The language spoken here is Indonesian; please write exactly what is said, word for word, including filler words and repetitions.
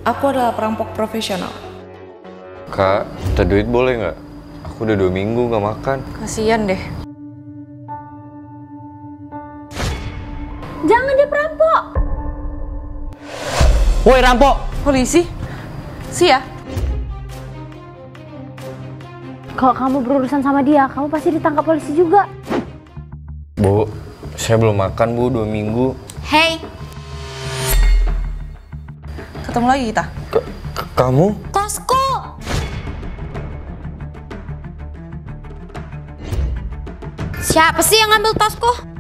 Aku adalah perampok profesional. Kak, minta duit boleh nggak? Aku udah dua minggu nggak makan. Kasian deh. Jangan, dia perampok. Woi rampok! Polisi? Sia? Kalau kamu berurusan sama dia, kamu pasti ditangkap polisi juga. Bu, saya belum makan bu, dua minggu. Hey, Ketemu lagi kita. K -k Kamu? tasku. Siapa sih yang ngambil tasku?